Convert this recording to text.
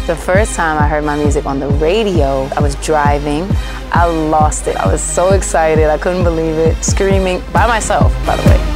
The first time I heard my music on the radio, I was driving. I lost it. I was so excited. I couldn't believe it. Screaming by myself, by the way.